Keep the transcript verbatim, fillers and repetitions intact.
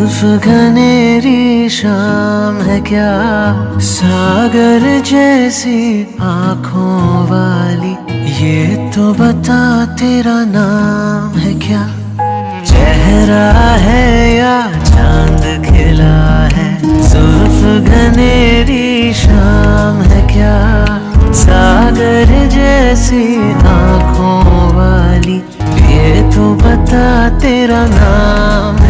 जुल्फ घनेरी शाम है क्या, सागर जैसी आंखों वाली, ये तो बता तेरा नाम है क्या। चेहरा है या चांद खिला है, जुल्फ घनेरी शाम है क्या, सागर जैसी आंखों वाली, ये तो बता तेरा नाम